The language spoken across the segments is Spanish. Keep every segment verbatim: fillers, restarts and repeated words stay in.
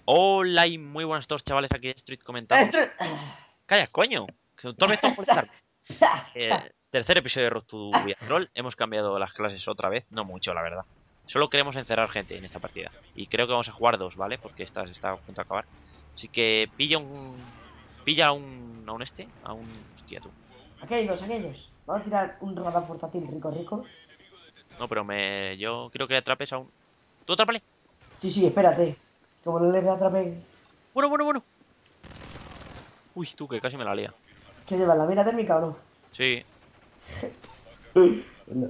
Hola y muy buenas a todos, chavales, aquí de Street comentando. Esto... Calla, coño, que otra vez tengo que molestar. Eh, tercer episodio de Road to Troll. Hemos cambiado las clases otra vez, no mucho, la verdad. Solo queremos encerrar gente en esta partida. Y creo que vamos a jugar dos, ¿vale? Porque esta está a punto de acabar. Así que pilla un... Pilla a un... a un este, a un... Hostia, tú. Aquellos, aquellos. Vamos a tirar un radar portátil rico, rico. No, pero me... Yo quiero que atrapes a un... ¿Tú atrápale? Sí, sí, espérate. Como no le atrape... Bueno, bueno, bueno. Uy, tú, que casi me la lía. ¿Qué lleva? ¿La mira térmica o no? Sí. No.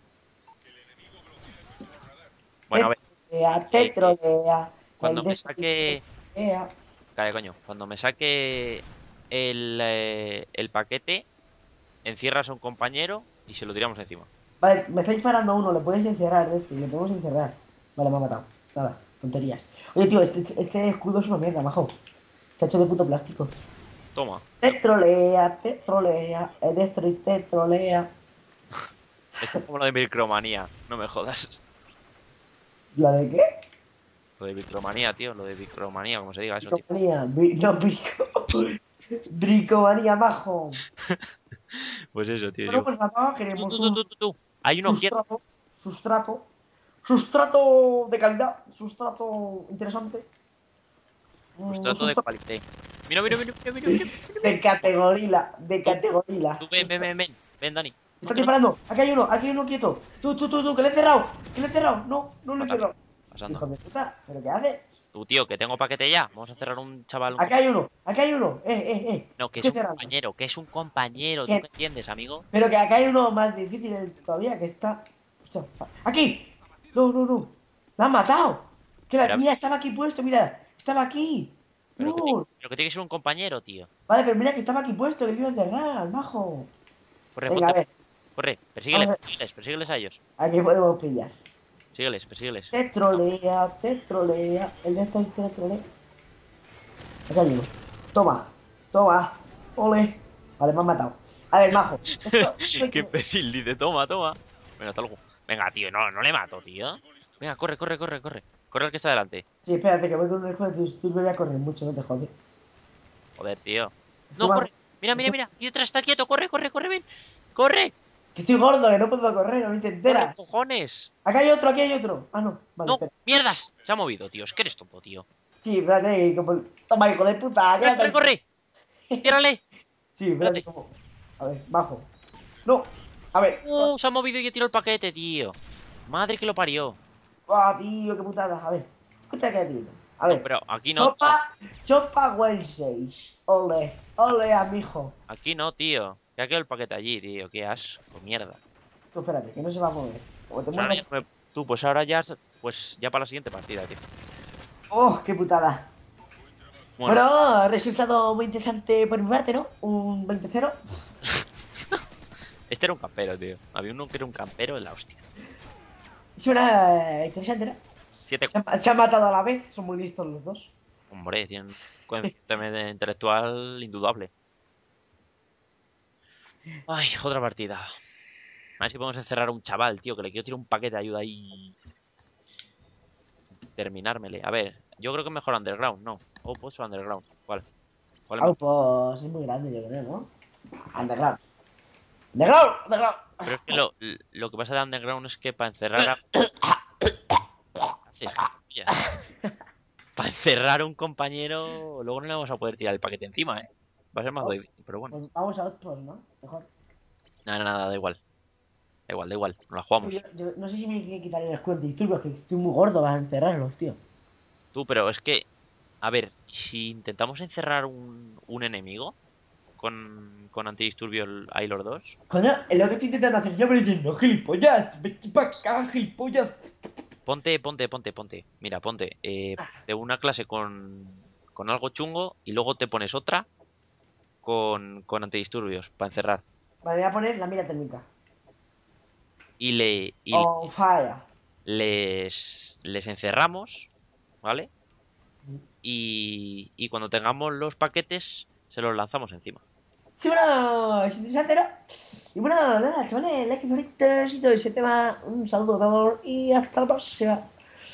Bueno, a ver. Trolea, te Eh, trolea. cuando El me de... saque... trolea. Calla, coño. Cuando me saque el, eh, el paquete, encierras a un compañero y se lo tiramos encima. Vale, me está disparando uno, le puedes encerrar de este, le podemos encerrar. Vale, me ha matado. Nada, tonterías. Oye, tío, este, este escudo es una mierda, majo. Está hecho de puto plástico. Toma. Te trolea, te trolea. El Destroy te trolea. Esto es como lo de Micromanía. No me jodas. ¿La de qué? Lo de Micromanía, tío. Lo de Micromanía, como se diga eso, tío. Bricomanía, bri- no, brico. Bricomanía, majo. Pues eso, tío. Bueno, Yo... pues papá, Tú, queremos tú, tú, un tú, tú, tú. Hay uno quieto. sustrato, sustrato, sustrato de calidad, sustrato interesante. Pues Un trato de sustrato cualité. Mira, mira, mira, mira, mira, mira, mira, de mira. categoría, de Tú, categoría. tú, ven, ven, ven, ven. Ven, Dani. Está Que no te disparando, aquí hay uno, aquí hay uno quieto. Tú, tú, tú, tú, que le he cerrado, que le he cerrado. No, no le he mátale. cerrado. Pasando. Hijo de puta, ¿pero qué haces? Tú, tío, que tengo paquete ya. Vamos a cerrar un chaval. Un Aquí hay uno, aquí hay uno. Eh, eh, eh. No, que es Estoy un cerrando. compañero, que es un compañero. ¿Tú Que- qué entiendes, amigo? Pero que acá hay uno más difícil todavía, que está... Hostia, ¡aquí! No, no, no. ¡La han matado! Que la- Pero, Mira, estaba aquí puesto, mira. Estaba aquí. pero, que, No. pero que tiene que ser un compañero, tío. Vale, pero mira que estaba aquí puesto, que le iba a encerrar, majo. Corre, Venga, a ponte, ver. corre. Vamos Persígueles, a ver. persígueles, persígueles a ellos. Aquí podemos pillar. Sígueles, persígueles. Te trolea, te trolea. El de estos te trolea. Aquí hay uno. Toma, toma. Ole. Vale, me han matado. A ver, majo. Esto, esto hay Qué que... imbécil, dice, toma, toma. Venga, hasta luego. Venga, tío, no, no le mato, tío. Venga, corre, corre, corre, corre. Corre al que está delante. Sí, espérate, que voy con un hijo de tu... Tú me voy a correr mucho, no te jodes. Joder, tío. No, Encima... corre. Mira, mira, mira. Aquí detrás está quieto. Corre, corre, corre, ven. Corre. Que estoy gordo, que no puedo correr, no te Corre, enteras. cojones. Acá hay otro, aquí hay otro. Ah, no, vale, No, espera. mierdas. Se ha movido, tío. Es que eres tonto, tío. Sí, espérate, como... Toma, hijo de puta, Corre, quédate corre, aquí. corre. Ciérrale. Sí, espérate, Espérate. como... A ver, bajo. No, a ver. Uh, se ha movido y he tirado el paquete, tío. Madre que lo parió. Ah, tío, qué putada. A ver, escucha que tío. A No, ver. pero aquí no. Chopa, chopa Wednesdays. Ole, ole, amigo. Aquí no, tío. Que ha quedado el paquete allí, tío. Qué asco, mierda. Tú espérate, que no se va a mover. Como te Pues ahora muevas... ya me- Tú, pues ahora ya. Pues ya para la siguiente partida, tío. Oh, qué putada. Bueno, Bueno, resultado muy interesante por mi parte, ¿no? Un veinte cero. este era un campero, tío. Había uno que era un campero en la hostia. Suena interesante, ¿no? Siete. Se han, se han matado a la vez, son muy listos los dos. Hombre, tienen un coeficiente intelectual indudable. Ay, otra partida. A ver si podemos encerrar a un chaval, tío, que le quiero tirar un paquete de ayuda y terminármele. A ver, yo creo que es mejor underground, ¿no? Oh, pues underground. ¿Cuál? ¿Cuál es Ah, mejor? pues es muy grande, yo creo, ¿no? Underground. Underground, underground. Pero es que lo, lo que pasa de underground es que para encerrar a... Haces gilipollas. Para encerrar a un compañero, luego no le vamos a poder tirar el paquete encima, ¿eh? Va a ser más Oh, difícil, pero bueno. pues vamos a otros, ¿no? Mejor. Nada, nada, da igual. Da igual, da igual. Nos la Yo, jugamos. yo no sé si me hay que quitar el escudo de disturbios, que estoy muy gordo para encerrarlos, tío. Tú, pero es que... A ver, si intentamos encerrar un, un enemigo con, con antidisturbios ahí los dos. Coño, es lo que estoy intentando hacer yo, pero diciendo, gilipollas, vete para acá, gilipollas. Ponte, ponte, ponte, ponte. Mira, ponte. Eh, de una clase con, con algo chungo y luego te pones otra con, con antidisturbios para encerrar. Vale, voy a poner la mira térmica. Y le y On fire. les, les encerramos, ¿vale? Y, y cuando tengamos los paquetes, se los lanzamos encima. Sí, bueno, es interesante, ¿no? Y bueno, nada, chavales, like, favoritos y todo ese tema. Un saludo a todos y hasta la próxima.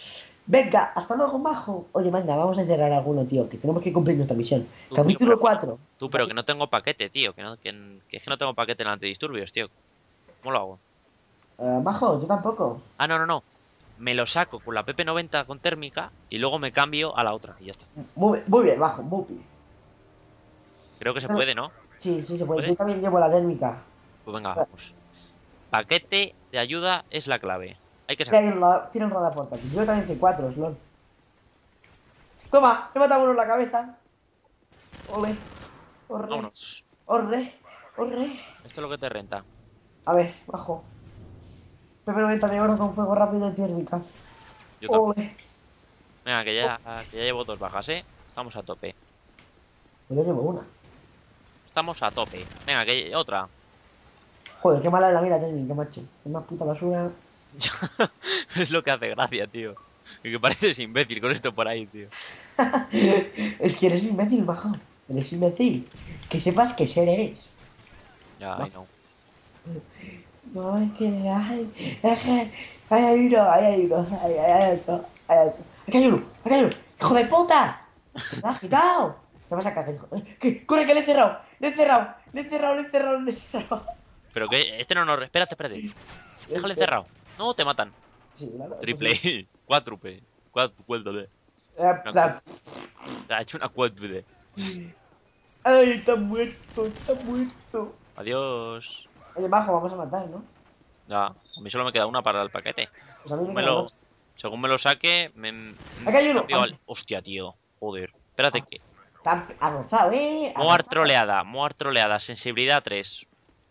Venga, hasta luego, majo. Oye, manda, vamos a encerrar a alguno, tío, que tenemos que cumplir nuestra misión. Tú, tío, Capítulo pero, cuatro. tú, pero que no tengo paquete, tío. Que, no, que, que es que no tengo paquete en antidisturbios, tío. ¿Cómo lo hago? Eh, majo, yo tampoco. Ah, no, no, no. Me lo saco con la P P noventa con térmica y luego me cambio a la otra y ya está. Muy, muy bien, majo, muy bien. Creo que se Pero- puede, ¿no? sí, sí, se puede. Yo ¿Puede? también llevo la térmica. Pues venga, vamos. Paquete de ayuda es la clave. Hay que sacar. Tienen la, tienen rueda portátil. Yo también hice cuatro, Slon. Toma, he matado uno en la cabeza. Ole, orre, Vámonos. orre, orre. Esto es lo que te renta. A ver, bajo. P P noventa de oro con fuego rápido y térmica. Yo también. Ole. Venga, que ya, que ya llevo dos bajas, ¿eh? Estamos a tope. Pues yo llevo una. Estamos a tope. Venga, que otra. Joder, qué mala es la mira térmica, macho. Es más puta basura. Es lo que hace gracia, tío. Y que pareces imbécil con esto por ahí, tío. Es que eres imbécil, bajo. Eres imbécil. Que sepas que ser eres. Ya, No. ay, no. No, es que. Ay, es que. Ay, hay uno, ay, hay uno, ay, ay, hay otro, hay otro. Aquí hay uno, aquí hay uno. ¡Hijo de puta! ¡Me has quitado! ¿Qué vas a cagar, hijo? Eh, ¿Qué? ¡Corre, que le he cerrado! ¡Le he cerrado! ¡Le he cerrado, le he cerrado, le he cerrado! Pero que este no nos... Espérate, espérate. Déjale Este- encerrado. No, te matan. Sí, claro. Triple. Cuádruple. Cuádruple. Eh, la- Te ha hecho una cuádruple. ¡Ay, está muerto! ¡Está muerto! Adiós. Oye, majo, vamos a matar, ¿no? Ya, a mí solo me queda una para el paquete. Pues a mí me Me queda lo- dos. Según me lo saque, me... me Aquí hay uno. cambio al- Hostia, tío. Joder. Espérate que... Está avanzado, ¿eh? Moar Avanzado. troleada. Moar troleada. Sensibilidad tres.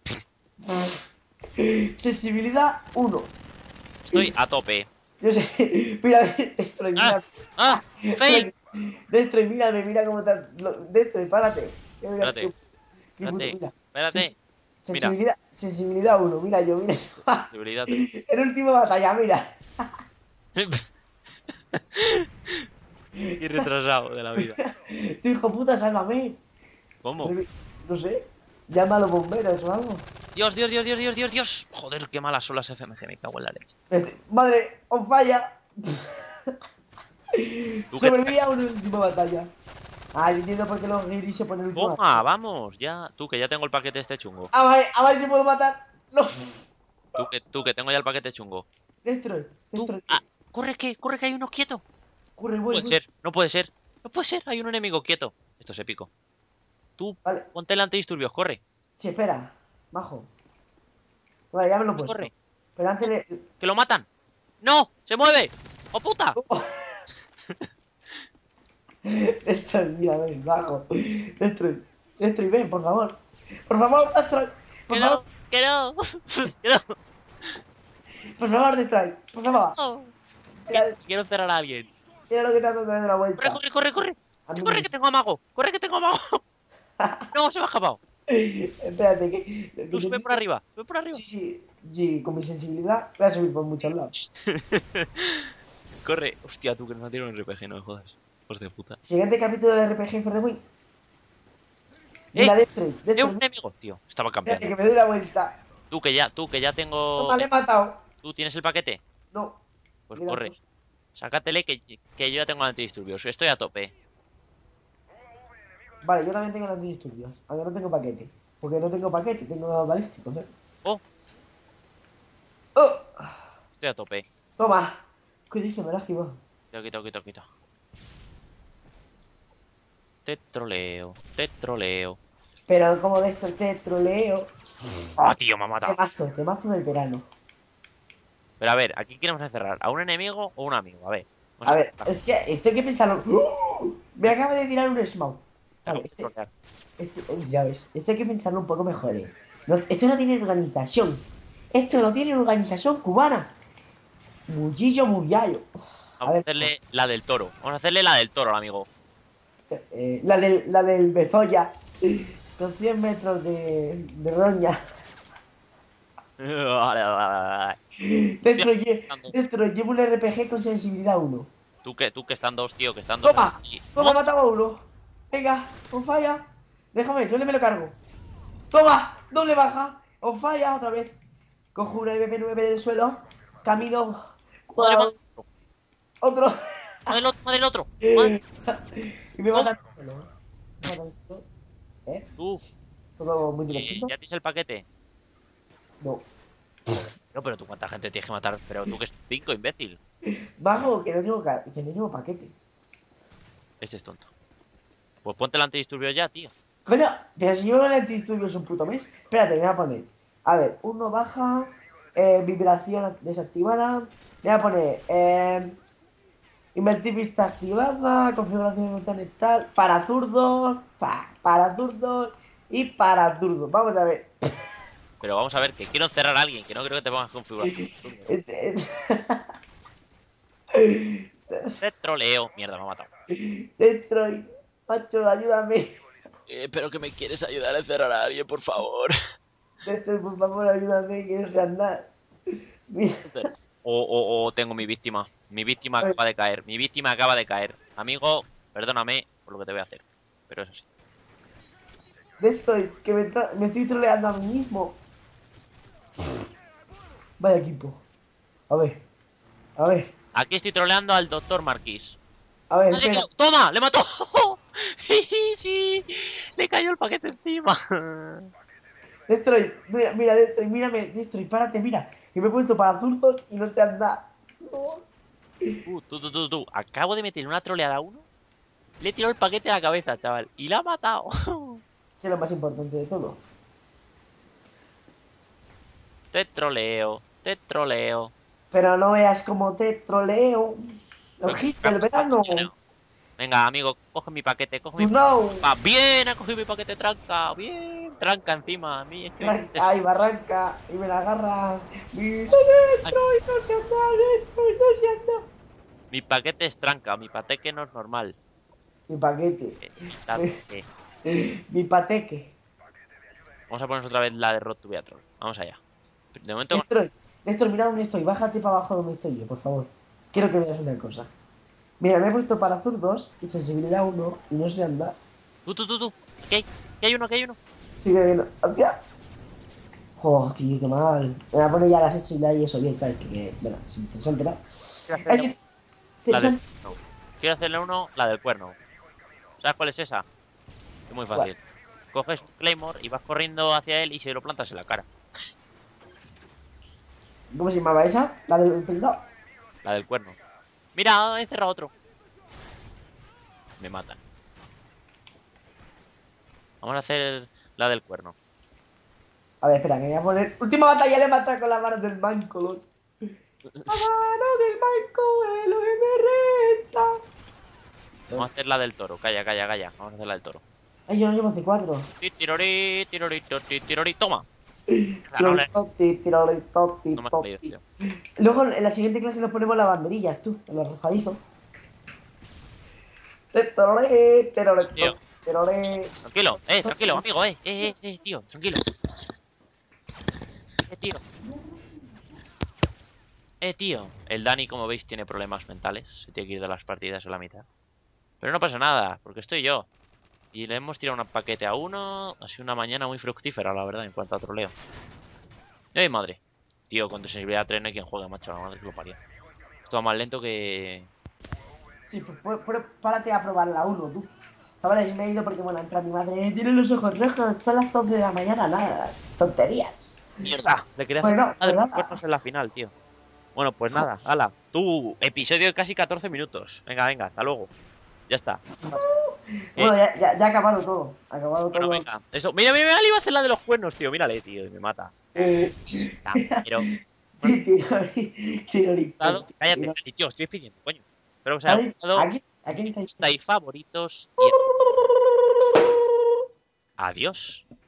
Sensibilidad uno. Estoy a tope. Yo sé. Mira, Destroy, ¡Ah! mira. ¡Ah! ¡Fail! Destroy, mírame, mira cómo está. lo- Destroy, párate. Mira, Espérate, qué- qué puto, espérate, mira. espérate. Sens- sensibilidad, sensibilidad uno, mira yo, mira yo. Sensibilidad tres. En última batalla, mira. Y retrasado de la vida. Tu hijo puta, sálvame. ¿Cómo? No sé. Llama a los bomberos o algo. Dios, Dios, Dios, Dios, Dios, Dios, Dios. Joder, qué malas son las F M G, me cago en la leche. Vete. Madre, on falla. ¿Tú qué Sobreviví a una última batalla. Ah, yo entiendo por qué los guiris se ponen última. Toma, vamos, ya. Tú, que ya tengo el paquete este chungo. A ver, a ver si puedo matar. No. Tú, que, tú, que tengo ya el paquete chungo. Destroy, Tú, destroy. ah, corre, que, corre, que hay uno quieto. Corre, No voy, puede voy. ser, no puede ser. No puede ser, hay un enemigo quieto. Esto es épico. Tú, Vale. ponte el antidisturbios, corre. Sí, espera. Bajo. Vale, ya me lo he puesto. Corre, Pero antes le... que lo matan. ¡No! ¡Se mueve! ¡Oh, puta! Destroy, mira, ven, bajo. Destroy. Destroy, ven, por favor. Por favor, Destroy. Por ¡Que favor, no! ¡Que no! ¡Que no! por favor, Destroy. Por favor. Oh, Mira, quiero cerrar a alguien. mira lo que te ha dado de la vuelta. ¡Corre, corre, corre, corre! A mí ¡Corre, me- que tengo amago! ¡Corre, que tengo amago! ¡No, se me ha escapado! Espérate, que... que Tú sube por arriba, sube por arriba. Sí, sí, sí, con mi sensibilidad voy a subir por muchos lados. Corre. Hostia, tú que nos tiene un R P G, no me jodas. Hijos de puta. Siguiente capítulo de R P G for the win. ¡Eh! Mira, Destroy, ¡Eh, Destroy. un enemigo! Tío, estaba Espérate, campeando. que me doy la vuelta. Tú que ya, tú que ya tengo... Toma, le he matado. ¿Tú tienes el paquete? No. Pues Mira, corre. pues. Sácatele que, que yo ya tengo antidisturbios. Estoy a tope. Vale, yo también tengo los antidisturbios. Aunque no tengo paquete. Porque no tengo paquete, tengo balísticos, ¿eh? Oh, ¡Oh! estoy a tope. Toma. ¿Qué dice? Me lo has esquivado. Quito, quito, quito, quito. Te troleo, te troleo. Pero como de esto te troleo. ¡Ah, tío, me ha matado! Temazo, temazo del verano. Pero a ver, ¿aquí queremos encerrar? ¿A un enemigo o un amigo? A ver. vamos A ver, encerrar. es que esto hay que pensarlo. ¡Oh! Me acaba de tirar un smoke. Tengo Vale, que este, trolear. este, ya ves, esto hay que pensarlo un poco mejor, ¿eh? No, esto no tiene organización. Esto no tiene organización cubana. Muchillo Muriallo. A Vamos a ver, hacerle la del toro. Vamos a hacerle la del toro al amigo. eh, la, del, la del Bezoya. Con cien metros de, de roña. Vale, vale, vale. Dentro, lle- Ando. dentro llevo un R P G con sensibilidad uno. Tú que, tú que están dos, tío, que están dos. Toma, aquí. toma, mataba a uno. Venga, on falla. Déjame, yo le me lo cargo. Toma, doble baja. On falla otra vez. Cojo una M P nueve del suelo. Camino. Madre, cuadrado. madre. Otro. ¡Madre el otro! ¡Madre el otro! Y ¡Madre! me matan solo. Me matan solo. ¿Eh? ¡Tú! Todo muy Eh, directito. ¿Ya tienes el paquete? No. No, pero tú cuánta gente tienes que matar. Pero tú que es cinco, imbécil. Bajo, que no tengo, ca- que no tengo paquete. Este es tonto. Pues ponte el antidisturbio ya, tío. Coño, pero si llevo el antidisturbios un puto mes. Espérate, me voy a poner. A ver, uno baja. Eh, vibración desactivada. Me voy a poner. Eh, invertir vista activada. Configuración de botones tal. Para zurdos. Pa, para zurdos. Y para zurdos. Vamos a ver. Pero vamos a ver, que quiero encerrar a alguien, que no creo que te pongas configuración. Este- Te troleo. Mierda, me ha matado. Destroy. Macho, ayúdame. Eh, pero que me quieres ayudar a encerrar a alguien, por favor. Destroy, por favor, ayúdame. Que no sé andar. Mira. O, o, o tengo mi víctima. Mi víctima acaba de caer. Mi víctima acaba de caer. Amigo, perdóname por lo que te voy a hacer. Pero eso sí. Destroy, que me, está- me estoy troleando a mí mismo. Vaya equipo. A ver. A ver. Aquí estoy troleando al doctor Marquis. A ver, ¡Madre espera. mía! ¡Toma! ¡Le mató! ¡Sí! Le cayó el paquete encima. Destroy, mira, mira, Destroy, mírame, Destroy, párate, mira. Que me he puesto para zurdos y no sé andar. No. Uh, tú, tú, tú, tú. Acabo de meter una troleada a uno. Le he tirado el paquete a la cabeza, chaval. Y la ha matado. Que es lo más importante de todo. Te troleo. Te troleo. Pero no veas como te troleo. El Pues, hit del verano. Venga, amigo, coge mi paquete, coge mi You know. Ah, bien, ha cogido mi paquete tranca, bien, tranca encima, a mí es que... Tranca y barranca. Y me la agarras. Mi Destroy, no se anda, Destroy, no se anda. Mi paquete es tranca, mi paquete no es normal. Mi paquete. Eh, está- eh, Mi pateque. Vamos a ponernos otra vez la de Road to Beatrol. Vamos allá. De momento, Destroy, Destroy, mira dónde estoy. Bájate para abajo donde estoy yo, por favor. Quiero que veas una cosa. Mira, me he puesto para zurdos y sensibilidad uno y no sé andar. tú, tú, tú, tú. ¿Qué hay? ¿Qué hay uno? ¿Qué hay uno? Sigue viendo. ¡Hostia! Joder, tío, qué mal. Me voy a poner ya la sensibilidad y eso bien, claro, que, que bueno, es interesante, ¿no? Quiero Ay, hacerle, sí, la del interesante. cuerno. Quiero hacerle uno, la del cuerno. ¿Sabes cuál es esa? Es muy fácil. Coges un Claymore y vas corriendo hacia él y se lo plantas en la cara. ¿Cómo se llamaba esa? La del pelado. La del cuerno. Mira, he encerrado otro. Me matan. Vamos a hacer la del cuerno. A ver, espera, que me voy a poner. Última batalla le mata con la mano del banco, ¿no? La mano del banco es lo que me resta. Vamos a hacer la del toro. Calla, calla, calla. Vamos a hacer la del toro. Ay, yo no llevo C cuatro. Tirori, tirori, tirori, tirori. Toma. Tirolitotti, tirolitotti, No me ha salido, totti. tío. Luego en la siguiente clase nos ponemos las banderillas, tú, en los arrojadizos. Teroré, teroré, Tío. teroré. Tranquilo, eh, tranquilo, amigo, eh, eh, eh, eh, tío, tranquilo. Eh, tío. Eh, tío. El Dani, como veis, tiene problemas mentales. Se tiene que ir de las partidas a la mitad. Pero no pasa nada, porque estoy yo. Y le hemos tirado un paquete a uno. Ha sido una mañana muy fructífera, la verdad, en cuanto a troleo. ¡Ay, madre! Tío, con sensibilidad tres no hay quien juegue, macho. La madre que lo parió. Esto va más lento que... Sí, pues, pues, pues párate a probar la uno, tú. Chavales, me he ido porque, bueno, entra mi madre. Tiene los ojos rojos, son las doce de la mañana, nada. Tonterías. ¡Mierda! Le quería Bueno, hacer pues de los nada. cuernos en la final, tío. Bueno, pues nada, hala. Tú, episodio de casi catorce minutos. Venga, venga, hasta luego. Ya está. Bueno, ya, ya, ya ha acabado todo. Ha acabado Bueno, todo. venga. Eso. Mira, mira, mira, le iba a hacer la de los cuernos, tío. Mírale, tío, y me mata. Eh, Ah, pero... tirori, tirori, Dado, totti, cállate, tirori. cállate, tío, estoy pidiendo, coño. Espero que os haya Aquí, gustado. aquí, aquí dice. Está y favoritos. Y... Adiós.